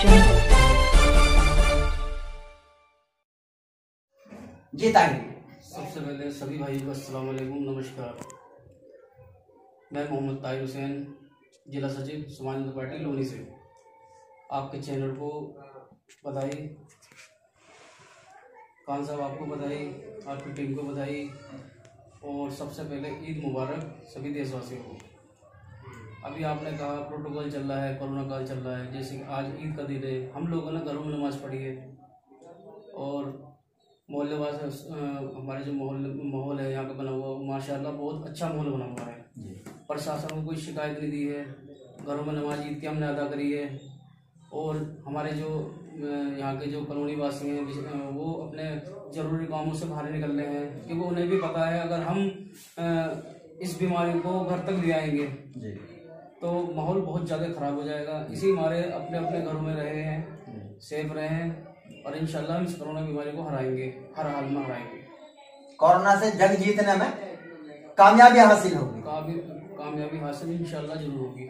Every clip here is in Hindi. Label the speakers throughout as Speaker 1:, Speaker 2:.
Speaker 1: जी ताकि
Speaker 2: सबसे पहले सभी भाइयों को अस्सलाम वालेकुम, नमस्कार। मैं मोहम्मद ताहिर हुसैन, जिला सचिव समाजवादी पार्टी लोनी से आपके चैनल को बधाई, खान साहब आपको बधाई, आपकी टीम को बधाई और सबसे पहले ईद मुबारक सभी देशवासियों को। अभी आपने कहा प्रोटोकॉल चल रहा है, कोरोना काल चल रहा है, जैसे आज ईद का दिन है, हम लोगों ने घरों में नमाज़ पढ़ी है और मोहल्लेवास हमारे जो माहौल है यहाँ का बना हुआ माशाल्लाह बहुत अच्छा माहौल बना हुआ है। प्रशासन को कोई शिकायत नहीं दी है, घरों में नमाज ईद की हमने अदा करी है और हमारे जो यहाँ के जो कॉलोनी वासी हैं वो अपने ज़रूरी कामों से बाहर निकल रहे हैं, क्योंकि उन्हें भी पता है अगर हम इस बीमारी को घर तक ले आएंगे तो माहौल बहुत ज़्यादा ख़राब हो जाएगा। इसी हमारे अपने अपने घरों में रहे हैं, सेफ रहे हैं और इंशाल्लाह हम इस कोरोना बीमारी को हराएंगे, हर हाल में हराएंगे।
Speaker 1: कोरोना से जंग जीतने में कामयाबी हासिल होगी,
Speaker 2: कामयाबी हासिल इंशाल्लाह जरूर होगी।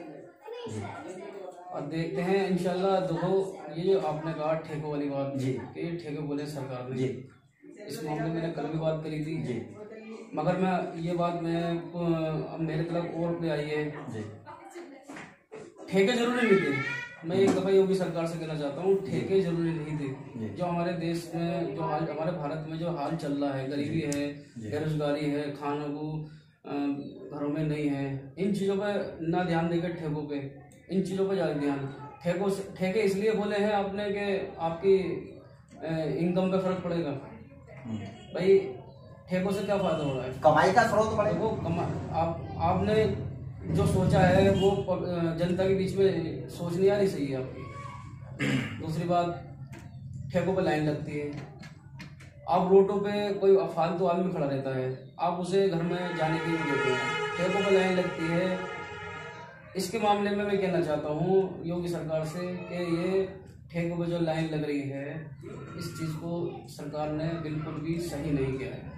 Speaker 2: और देखते हैं इंशाल्लाह। देखो ये जो आपने कहा ठेकों वाली बात जी, कि ये ठेके बोले सरकार ने जी, इस मामले में मैंने कल भी बात करी थी जी, मगर मैं ये बात मेरे तरफ और भी आई है जी, ठेके जरूरी नहीं थे। मैं एक दफ़ा योगी सरकार से कहना चाहता हूँ, ठेके जरूरी नहीं थे। जो हमारे देश में जो हाल, हमारे भारत में जो हाल चल रहा है, गरीबी है, बेरोजगारी है, खानों को घरों में नहीं है, इन चीज़ों पर ना ध्यान देकर ठेकों पे, इन चीज़ों पर ज़्यादा ध्यान। ठेके इसलिए बोले हैं आपने कि आपकी इनकम पे फर्क पड़ेगा। भाई ठेकों से क्या फायदा हो रहा है?
Speaker 1: कमाई का स्रोत बढ़ेगा।
Speaker 2: आपने जो सोचा है वो जनता के बीच में सोचनी आ नहीं सही है आपकी। दूसरी बात, ठेकों पे लाइन लगती है, आप रोडों पे कोई फालतू आदमी खड़ा रहता है, आप उसे घर में जाने के लिए देते हैं, ठेकों पे लाइन लगती है। इसके मामले में मैं कहना चाहता हूँ योगी सरकार से कि ये ठेकों पे जो लाइन लग रही है, इस चीज़ को सरकार ने बिल्कुल भी सही नहीं किया है।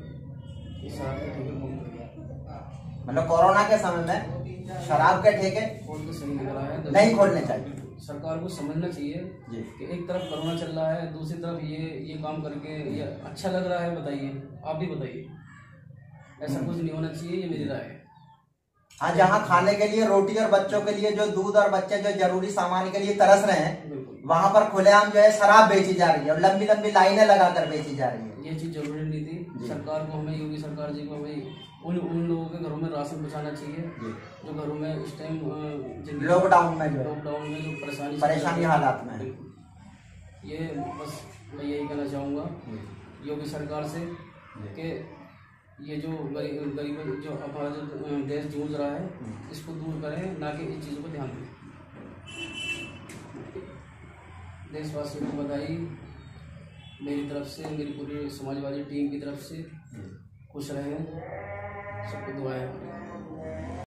Speaker 1: मतलब कोरोना के समय में शराब के ठेके
Speaker 2: सही लग रहा है,
Speaker 1: नहीं खोलने चाहिए।
Speaker 2: सरकार को समझना चाहिए कि एक तरफ कोरोना चल रहा है, दूसरी तरफ ये काम करके ये अच्छा लग रहा है। बताइए, आप भी बताइए, ऐसा कुछ नहीं होना चाहिए, ये मेरी राय है।
Speaker 1: हाँ, जहाँ खाने के लिए रोटी और बच्चों के लिए जो दूध और बच्चे जो जरूरी सामान के लिए तरस रहे हैं, वहाँ पर खुलेआम जो है शराब बेची जा रही है और लंबी लंबी लाइनें लगाकर बेची जा रही है।
Speaker 2: ये चीज जरूरी नहीं थी। सरकार को, हमें योगी सरकार जी को, हमें उन लोगों के घरों में राशन पहुँचाना चाहिए जो घरों में इस टाइम
Speaker 1: लॉकडाउन में जो
Speaker 2: परेशानी
Speaker 1: हालात में।
Speaker 2: ये बस मैं यही कहना चाहूँगा योगी सरकार से कि ये जो गरीब जो हमारा जो देश जूझ रहा है, इसको दूर करें, ना कि इन चीज़ों पर ध्यान दें। देशवासियों को बधाई मेरी तरफ से, मेरी पूरी समाजवादी टीम की तरफ से। खुश रहें, सबको दुआएं।